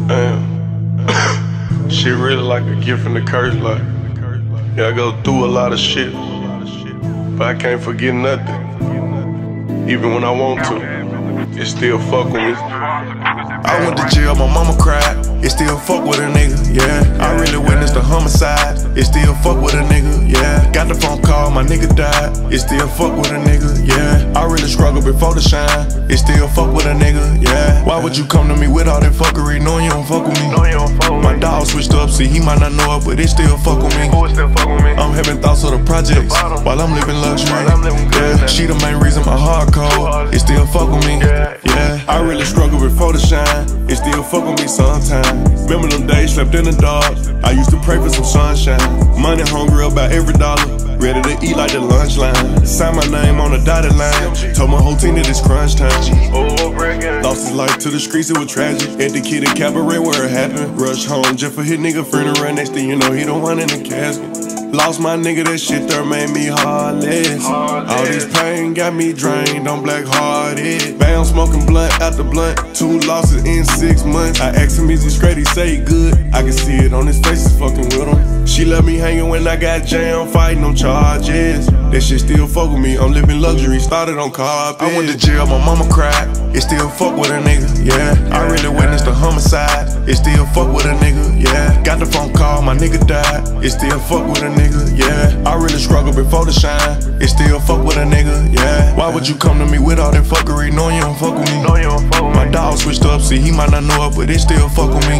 Damn. Shit really like a gift and a curse, like. Yeah, I go through a lot of shit, but I can't forget nothing. Even when I want to, it still fuck with me. I went to jail, my mama cried. It still fuck with a nigga, yeah. I really witnessed a homicide. It still fuck with a nigga, yeah. Got the phone call, my nigga died. It still fuck with a nigga, yeah. I really struggled before the shine. It still fuck with a nigga, yeah. Why would you come to me with all that fuckery, knowing you don't fuck with me? My dog switched up, see he might not know it, but it still fuck with me. I'm having thoughts of the projects while I'm living luxury. Yeah, she the main reason my heart cold. It still fuck with me. Yeah, I really struggled before the shine. It still fuck with me sometimes. Remember them days slept in the dark. I used to pray for some sunshine. Money hungry about every dollar. Ready to eat like the lunch line. Sign my name on the dotted line. Told my whole team that it's crunch time. Lost his life to the streets, it was tragic. At the kid at cabaret where it happened. Rush home just for his nigga funeral. Next thing you know, he the one in the casket. Lost my nigga, that shit there made me heartless. All this pain got me drained, I'm black-hearted. Bam, smoking blunt after blunt. 2 losses in 6 months. I asked him, is he straight? He say he good. I can see it on his face, he's fucking with him. She left me hanging when I got jammed, fighting on charges. That shit still fuck with me, I'm living luxury, started on carpet. I went to jail, my mama cried. It still fuck with a nigga, yeah. I really witnessed a homicide. It still fuck with a nigga, yeah. Got the phone call, my nigga died. It still fuck with a nigga, yeah. I really struggled before the shine. It still fuck with a nigga, yeah. Why would you come to me with all that fuckery, knowing you don't fuck with me? My dog switched up, see he might not know it, but it still fuck with me.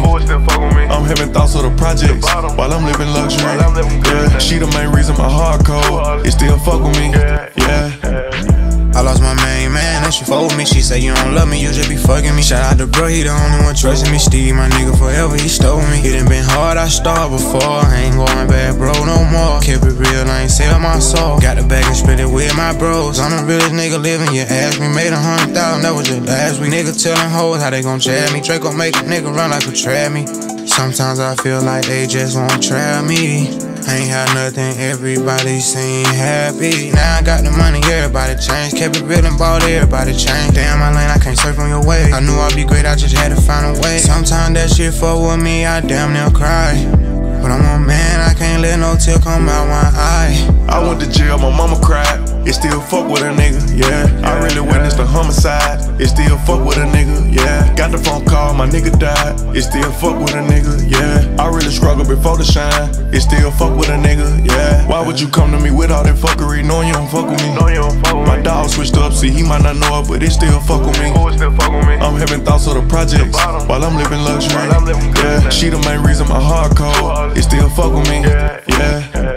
I'm having thoughts of the projects while I'm living luxury. Yeah, she the main reason my heart cold. It still fuck with me, yeah. I lost my main man, and she fuck with me. She say you don't love me, you just be fucking me. Shout out to bro, he the only one trusting me. Steve, my nigga forever, he stole me. It done been hard, I starved before. I ain't going back, bro, no more. Kept it real, I ain't sell my soul. Got the bag and split it with my bros. I'm the realest nigga living, you ask me. Made 100,000, that was just last week. Nigga telling hoes how they gon' jab me. Drake gon' make a nigga run like a trap me. Sometimes I feel like they just won't trap me. I ain't had nothing, everybody seem happy. Now I got the money, everybody changed. Kept it real and bought everybody changed. Damn, my lane, I can't surf on your wave. I knew I'd be great, I just had to find a way. Sometimes that shit fuck with me, I damn near cry. But I'm a man, I can't let no tear come out my eye. I went to jail, my mama cried. It still fuck with a nigga, yeah. I really witnessed a homicide. It still fuck with a nigga, yeah. Got the phone call, my nigga died. It still fuck with a nigga, yeah. I really struggled before the shine. It still fuck with a nigga, yeah. Why would you come to me with all that fuckery, knowing you don't fuck with me? My dog switched up, see he might not know it, but it still fuck with me. I'm having thoughts of the projects while I'm living luxury. Yeah, she the main reason my heart cold. It still fuck with me, yeah.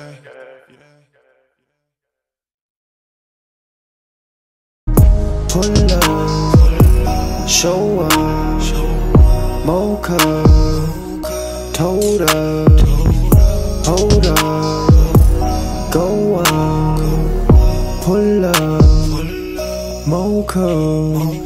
Pull up, show up, mocha, told up, hold up, go up, pull up, mocha.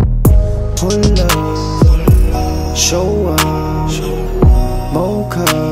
Pull up, show up, mocha.